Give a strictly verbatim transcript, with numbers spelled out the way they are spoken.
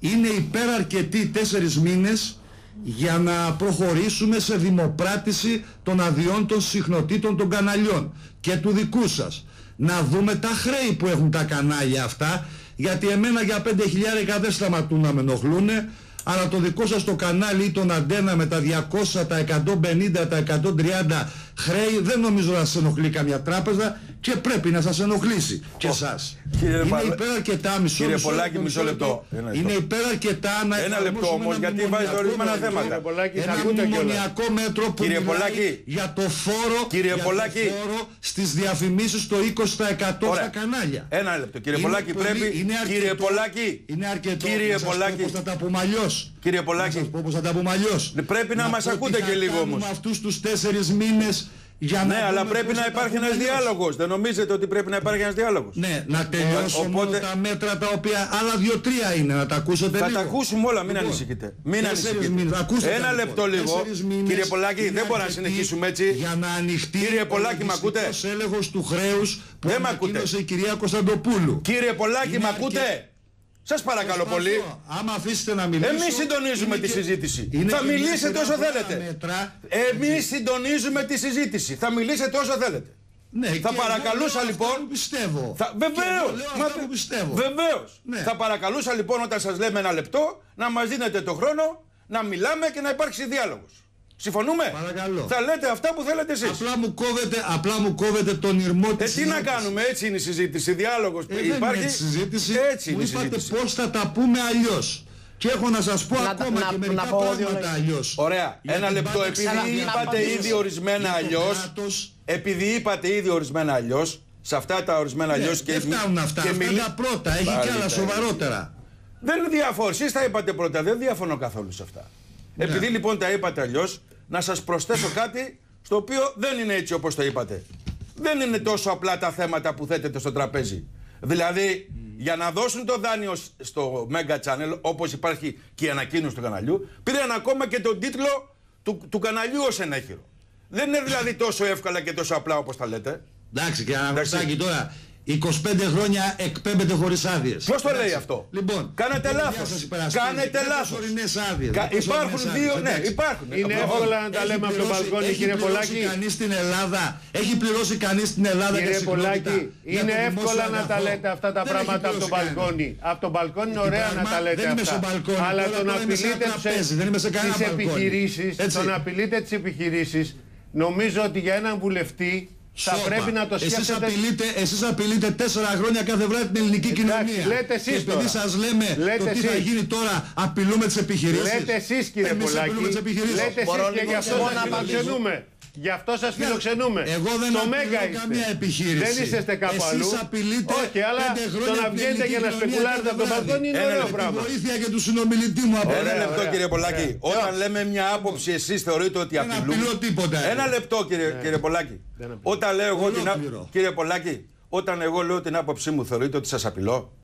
είναι υπεραρκετοί τέσσερις μήνες για να προχωρήσουμε σε δημοπράτηση των αδειών των συχνοτήτων των καναλιών και του δικού σας. Να δούμε τα χρέη που έχουν τα κανάλια αυτά, γιατί εμένα για πέντε χιλιάρικα δεν σταματούν να με ενοχλούνε, αλλά το δικό σας το κανάλι ή τον Αντένα με τα διακόσια, τα εκατόν πενήντα, τα εκατόν τριάντα χρέη δεν νομίζω να σας ενοχλεί καμιά τράπεζα και πρέπει να σας ενοχλήσει και εσάς. Είναι Βαλ... υπεραρκετά μισό Κύριε μισό, Πολάκη, μισό λεπτό. Είναι υπεραρκετά να ένα λεπτό όμως, γιατί βάζει ορισμένα θέματα. Ένα μνημονιακό μέτρο που κύριε μιλάει Πολάκη, για το φόρο, κύριε για Πολάκη, το φόρο στις διαφημίσεις το είκοσι τοις εκατό στα κανάλια. Ένα λεπτό. Κύριε είναι Πολάκη, πολύ, πρέπει. Είναι αρκετό, κύριε Πολάκη, είναι αρκετό. Κύριε Πολάκη, πώς θα τα πούμε αλλιώς. Κύριε Πολάκη, να σας πω πώς θα τα πούμε αλλιώς. Πρέπει να, να μας ακούτε και λίγο όμως. Με αυτούς τους τέσσερις μήνες. Για ναι, αλλά πρέπει να υπάρχει ένας διάλογος. Δεν νομίζετε ότι πρέπει να υπάρχει ένας διάλογος? Ναι, να τελειώσουν Οπότε... τα μέτρα τα οποία άλλα δύο-τρία είναι, να τα ακούσετε θα λίγο. Θα τα ακούσουμε όλα, μην λοιπόν, ανησυχείτε. Μην ανησυχείτε. Μήνες, ένα λεπτό λίγο. Κύριε Πολάκη, δεν μπορούμε να συνεχίσουμε έτσι. Για να ανοιχτεί κύριε Πολάκη, μ' ακούτε? Ο έλεγχος του χρέους που δεν ανακοίνωσε η κυρία Κωνσταντοπούλου. Κύριε Πολάκη, μ' ακούτε? Σας παρακαλώ πολύ. Άμα αφήσετε να μιλήσω. Εμείς συντονίζουμε τη συζήτηση. Είναι θα μιλήσετε όσο θέλετε. Μέτρα. Εμείς συντονίζουμε τη συζήτηση. Θα μιλήσετε όσο θέλετε. Ναι, θα παρακαλούσα εγώ λοιπόν. Που πιστεύω. Θα... Βεβαίως. Μα... Που πιστεύω. Βεβαίως. Ναι. Θα παρακαλούσα λοιπόν όταν σας λέμε ένα λεπτό να μας δίνετε το χρόνο να μιλάμε και να υπάρξει διάλογος. Συμφωνούμε? Παρακαλώ. Θα λέτε αυτά που θέλετε εσείς. Απλά μου κόβετε, απλά μου κόβετε τον ηρμό της ε, τι να κάνουμε, έτσι είναι η συζήτηση, διάλογος ε, υπάρχει. Δεν είναι συζήτηση, έτσι μου είναι η είπατε συζήτηση. Πώς θα τα πούμε αλλιώς. Και έχω να σας πω να, ακόμα να, και μερικά να πράγματα αλλιώς. Ωραία, για ένα λεπτό, επειδή είπατε ήδη ορισμένα αλλιώς, επειδή είπατε ήδη ορισμένα αλλιώς, σε αυτά τα ορισμένα αλλιώς και... Δεν φτάνουν αυτά, και αυτά μιλ... τα πρώτα, έχει Πάλι και άλλα σοβαρότερα. Δεν είναι διαφορά, εσείς τα είπατε πρώτα, δεν διαφωνώ καθόλου σε αυτά. Ναι. Επειδή λοιπόν τα είπατε αλλιώς, να σας προσθέσω κάτι στο οποίο δεν είναι έτσι όπως το είπατε. Δεν είναι τόσο απλά τα θέματα που θέτετε στο τραπέζι. Δηλαδή, mm. για να δώσουν το δάνειο στο Mega Channel, όπως υπάρχει και η ανακοίνωση του καναλιού, πήραν ακόμα και τον τίτλο του, του καναλιού ως ενέχειρο. Δεν είναι δηλαδή τόσο εύκολα και τόσο απλά όπως τα λέτε. Εντάξει, και Αναγνωστάκη τώρα. είκοσι πέντε χρόνια εκπέμπεται χωρίς άδειες. Ποιος το λέει αυτό? Λοιπόν, κάνετε λάθος. Κάνετε λάθος. Κα... Υπάρχουν δύο. Ναι, υπάρχουν. Είναι εύκολα να τα λέμε από τον μπαλκόνι, κύριε Πολάκη. Έχει κανείς στην Ελλάδα. Έχει πληρώσει κανείς στην Ελλάδα. Κύριε Πολάκη, είναι εύκολα να τα λέτε αυτά τα πράγματα από τον μπαλκόνι. Από τον μπαλκόνι είναι ωραία να τα λέτε αυτά. Αλλά το να απειλείτε τις επιχειρήσεις, το να απειλείτε τις επιχειρήσεις, νομίζω ότι για έναν βουλευτή θα Σόπα. Πρέπει να το σκέφτεται. Εσείς απειλείτε, εσείς απειλείτε τέσσερα χρόνια κάθε βράδυ την ελληνική Εντάξει, κοινωνία. Λέτε εσείς. Και επειδή σας λέμε λέτε το τι εσείς. θα γίνει τώρα, απειλούμε τις επιχειρήσεις. Λέτε εσείς, κύριε Εμείς Πολάκη. απειλούμε τις επιχειρήσεις. Λέτε εσείς και γι' αυτό σας φιλοξενούμε. Γι' αυτό σας φιλοξενούμε. Εγώ δεν απειλώ καμία επιχείρηση. Δεν είσαστε κάπου αλλού. Εσείς απειλείτε. Όχι, αλλά το να βγαίνετε και να σπεκουλάρετε από τον μπαλκόνι είναι ωραίο πράγμα. Τη βοήθεια και του συνομιλητή μου από Ένα λεπτό, κύριε Πολάκη. Όταν λέμε μια άποψη, εσείς θεωρείτε ότι απειλούμε? Δεν απειλώ τίποτα. Ένα λεπτό, κύριε Πολάκη. Όταν λέω εγώ την άποψη. Κύριε Πολάκη, όταν εγώ λέω την άποψή μου, θεωρείτε ότι σας απειλώ?